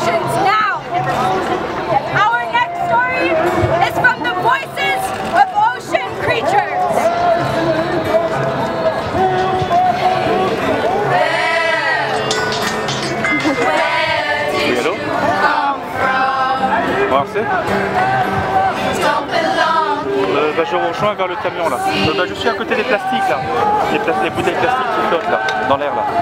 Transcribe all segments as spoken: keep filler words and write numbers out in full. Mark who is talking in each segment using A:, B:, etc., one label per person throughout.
A: oceans now. Our next story is from the voices of ocean creatures.
B: Euh, bah, je rejoins vers le camion là. Euh, bah, je suis à côté des plastiques là. Les, pla les bouteilles plastiques qui flottent là, dans l'air là.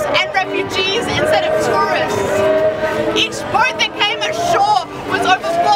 A: Each boat that came ashore was over